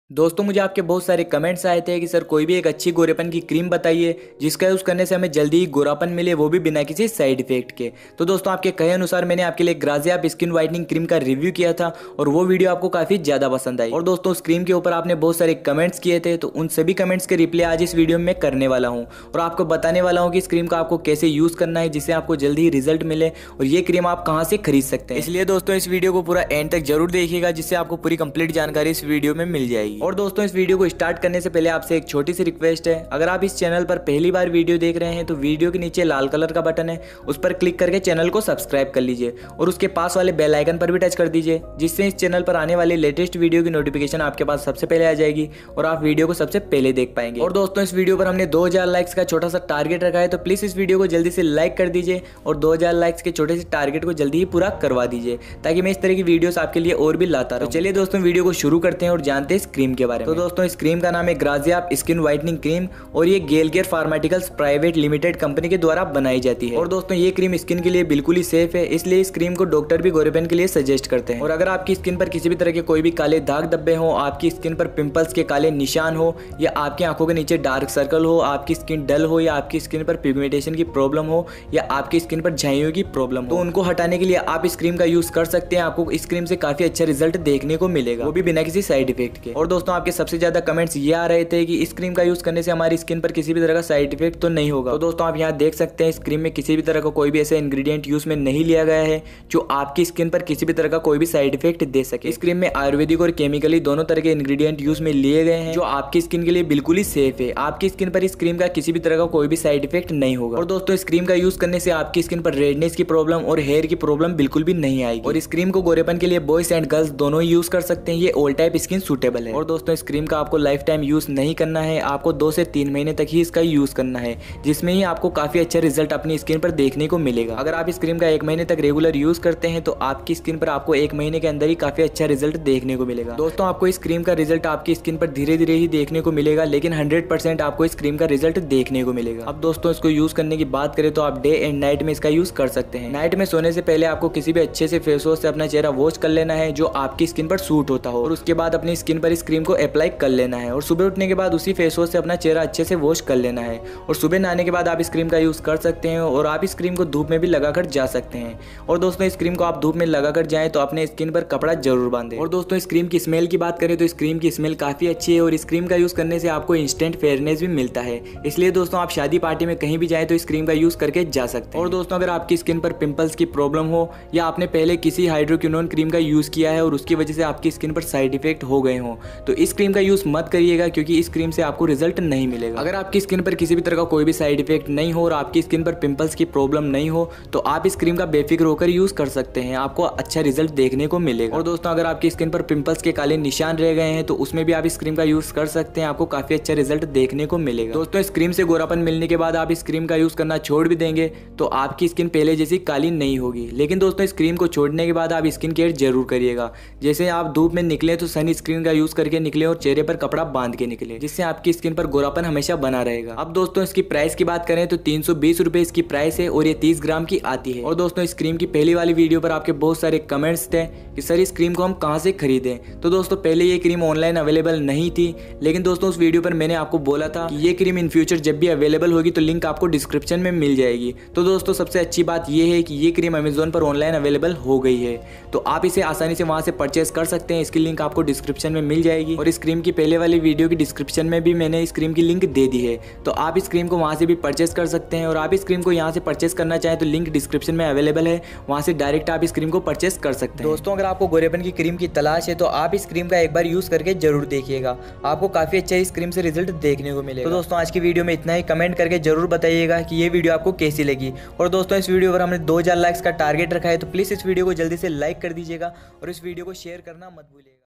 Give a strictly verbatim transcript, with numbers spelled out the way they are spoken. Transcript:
दोस्तों मुझे आपके बहुत सारे कमेंट्स आए थे कि सर कोई भी एक अच्छी गोरेपन की क्रीम बताइए जिसका यूज़ करने से हमें जल्दी ही गोरापन मिले, वो भी बिना किसी साइड इफेक्ट के। तो दोस्तों आपके कहे अनुसार मैंने आपके लिए ग्राजियाप स्किन वाइटनिंग क्रीम का रिव्यू किया था और वो वीडियो आपको काफ़ी ज़्यादा पसंद आई। और दोस्तों उस क्रीम के ऊपर आपने बहुत सारे कमेंट्स किए थे, तो उन सभी कमेंट्स के रिप्लाई आज इस वीडियो में करने वाला हूँ और आपको बताने वाला हूँ कि इस क्रीम का आपको कैसे यूज़ करना है जिससे आपको जल्दी ही रिजल्ट मिले और ये क्रीम आप कहाँ से खरीद सकते हैं। इसलिए दोस्तों इस वीडियो को पूरा एंड तक जरूर देखिएगा जिससे आपको पूरी कंप्लीट जानकारी इस वीडियो में मिल जाएगी। और दोस्तों इस वीडियो को स्टार्ट करने से पहले आपसे एक छोटी सी रिक्वेस्ट है, अगर आप इस चैनल पर पहली बार वीडियो देख रहे हैं तो वीडियो के नीचे लाल कलर का बटन है, उस पर क्लिक करके चैनल को सब्सक्राइब कर लीजिए और उसके पास वाले बेल आइकन पर भी टच कर दीजिए जिससे इस चैनल पर आने वाली लेटेस्ट वीडियो की नोटिफिकेशन आपके पास सबसे पहले आ जाएगी और आप वीडियो को सबसे पहले देख पाएंगे। और दोस्तों इस वीडियो पर हमने दो हज़ार लाइक्स का छोटा सा टारगेट रखा है, तो प्लीज इस वीडियो को जल्दी से लाइक कर दीजिए और दो हज़ार लाइक्स के छोटे से टारगेट को जल्दी ही पूरा करवा दीजिए ताकि मैं इस तरह की वीडियोस आपके लिए और भी लाता रहूं। तो चलिए दोस्तों वीडियो को शुरू करते हैं और जानते हैं इस क्रीम के बारे में। तो दोस्तों इस क्रीम का नाम है ग्राजियाप स्किन वाइटनिंग क्रीम और ये Gelcare pharmaceuticals private limited company के द्वारा बनाई जाती है। और दोस्तों ये क्रीम स्किन के लिए बिल्कुल ही सेफ है, इसलिए इस क्रीम को डॉक्टर भी गोरेपन के लिए सजेस्ट करते हैं। और अगर आपकी स्किन पर किसी भी तरह के कोई भी काले दाग धब्बे हो, आपकी स्किन पर पिंपल्स के काले निशान हो या आपकी आंखों के नीचे डार्क सर्कल हो, आपकी स्किन डल हो या आपकी स्किन पर पिगमेंटेशन की प्रॉब्लम हो या आपकी स्किन पर झाइयों की प्रॉब्लम हो, तो उनको हटाने के लिए आप इस क्रीम का यूज कर सकते हैं। आपको इस क्रीम से काफी अच्छा रिजल्ट देखने को मिलेगा, वो भी बिना किसी साइड इफेक्ट के। और दोस्तों आपके सबसे ज्यादा कमेंट्स ये आ रहे थे कि इस क्रीम का यूज करने से हमारी स्किन पर किसी भी तरह का साइड इफेक्ट तो नहीं होगा। तो दोस्तों आप यहाँ देख सकते हैं इस क्रीम में किसी भी तरह का कोई भी ऐसा इंग्रेडिएंट यूज में नहीं लिया गया है जो आपकी स्किन पर किसी भी तरह का कोई भी साइड इफेक्ट दे सके। इस क्रीम में आयुर्वेदिक और केमिकली दोनों तरह के इंग्रेडिएंट यूज में लिए गए हैं जो आपकी स्किन के लिए बिल्कुल ही सेफ है। आपकी स्किन पर इस क्रीम का किसी भी तरह का कोई भी साइड इफेक्ट नहीं होगा। और दोस्तों इस क्रीम का यूज करने से आपकी स्किन पर रेडनेस की प्रॉब्लम और हेयर की प्रॉब्लम बिल्कुल भी नहीं आएगी। और इस क्रीम को गोरेपन के लिए बॉयज एंड गर्ल्स दोनों ही यूज कर सकते हैं, ये ऑल टाइप स्किन सूटेबल है। और दोस्तों इस क्रीम का आपको लाइफ टाइम यूज नहीं करना है, आपको दो से तीन महीने तक ही इसका यूज करना है जिसमें ही आपको काफी अच्छा रिजल्ट अपनी स्किन पर देखने को मिलेगा। अगर आप इस क्रीम का एक महीने तक रेगुलर यूज करते हैं तो आपकी स्किन पर आपको एक महीने के अंदर ही काफी अच्छा रिजल्ट देखने को मिलेगा। दोस्तों आपको इस क्रीम का रिजल्ट आपकी स्किन पर धीरे धीरे ही देखने को मिलेगा, लेकिन हंड्रेड परसेंट आपको इस क्रीम का रिजल्ट देखने को मिलेगा। अब दोस्तों इसको यूज करने की बात करें तो आप डे एंड नाइट में इसका यूज कर सकते हैं। नाइट में सोने से पहले आपको किसी भी अच्छे से फेस वॉश से अपना चेहरा वॉश कर लेना है जो आपकी स्किन पर सूट होता हो और उसके बाद अपनी स्किन पर इस क्रीम को अप्लाई कर लेना है और सुबह उठने के बाद उसी फेस वॉश से अपना चेहरा अच्छे से वॉश कर लेना है और सुबह नहाने के बाद आप इस क्रीम का यूज कर सकते हैं। और आप इस क्रीम को धूप में भी लगाकर जा सकते हैं। और दोस्तों इस क्रीम को आप धूप में लगाकर जाएं तो अपने स्किन पर कपड़ा जरूर बांधें। और दोस्तों इस क्रीम की स्मेल की बात करें तो इस क्रीम की स्मेल काफी अच्छी है और इस क्रीम का यूज करने से आपको इंस्टेंट फेयरनेस भी मिलता है। इसलिए दोस्तों आप शादी पार्टी में कहीं भी जाए तो इस क्रीम का यूज करके जा सकते हैं। और दोस्तों अगर आपकी स्किन पर पिंपल्स की प्रॉब्लम हो या आपने पहले किसी हाइड्रोक्विनोन क्रीम का यूज किया है और उसकी वजह से आपकी स्किन पर साइड इफेक्ट हो गए हो तो इस क्रीम का यूज मत करिएगा, क्योंकि इस क्रीम से आपको रिजल्ट नहीं मिलेगा। अगर आपकी स्किन पर किसी भी तरह का कोई भी साइड इफेक्ट नहीं हो और आपकी स्किन पर पिंपल्स की प्रॉब्लम नहीं हो तो आप इस क्रीम का बेफिक्र होकर यूज कर सकते हैं, आपको अच्छा रिजल्ट देखने को मिलेगा। और दोस्तों अगर आपकी स्किन पर पिंपल्स के काले निशान रह गए हैं तो उसमें भी आप इस क्रीम का यूज कर सकते हैं, आपको काफी अच्छा रिजल्ट देखने को मिलेगा। दोस्तों इस क्रीम से गोरापन मिलने के बाद आप इस क्रीम का यूज करना छोड़ भी देंगे तो आपकी स्किन पहले जैसी काली नहीं होगी। लेकिन दोस्तों इस क्रीम को छोड़ने के बाद आप स्किन केयर जरूर करिएगा। जैसे आप धूप में निकले तो सन स्क्रीन का यूज करके निकले और चेहरे पर कपड़ा बांध के निकले, जिससे आपकी स्किन पर गोरापन हमेशा बना रहेगा। अब दोस्तों इसकी प्राइस की बात करें तो तीन सौ बीस रुपए इसकी प्राइस है और ये तीस ग्राम की आती है। और दोस्तों इस क्रीम की पहली वाली वीडियो पर आपके बहुत सारे कमेंट्स थे कि सर इस क्रीम को हम कहां से खरीदें। तो दोस्तों पहले ये क्रीम ऑनलाइन अवेलेबल नहीं थी, लेकिन दोस्तों उस वीडियो पर मैंने आपको बोला था कि ये क्रीम इन फ्यूचर जब भी अवेलेबल होगी तो लिंक आपको डिस्क्रिप्शन में मिल जाएगी। तो दोस्तों सबसे अच्छी बात यह है कि ये क्रीम अमेजोन पर ऑनलाइन अवेलेबल हो गई है, तो आप इसे आसानी से वहां से परचेस कर सकते हैं। इसकी लिंक आपको डिस्क्रिप्शन में मिल जाएगी और इस क्रीम की पहले वाली वीडियो की डिस्क्रिप्शन में भी मैंने इस क्रीम की लिंक दे दी है, तो आप इस क्रीम को वहां से भी परचेस कर सकते हैं। और आप इस क्रीम को यहाँ से परचेस करना चाहें तो लिंक डिस्क्रिप्शन में अवेलेबल है, वहां से डायरेक्ट आप इस क्रीम को परचेस कर सकते हैं। दोस्तों अगर आपको गोरेपन की क्रीम की तलाश है तो आप इस क्रीम का एक बार यूज करके जरूर देखिएगा, आपको काफी अच्छा इस क्रीम से रिजल्ट देखने को मिलेगा। तो दोस्तों आज की वीडियो में इतना ही, कमेंट करके जरूर बताइएगा कि ये वीडियो आपको कैसी लगी। और दोस्तों इस वीडियो पर हमने दो हज़ार लाइक्स का टारगेट रखा है, तो प्लीज इस वीडियो को जल्दी से लाइक कर दीजिएगा और इस वीडियो को शेयर करना मत भूलिएगा।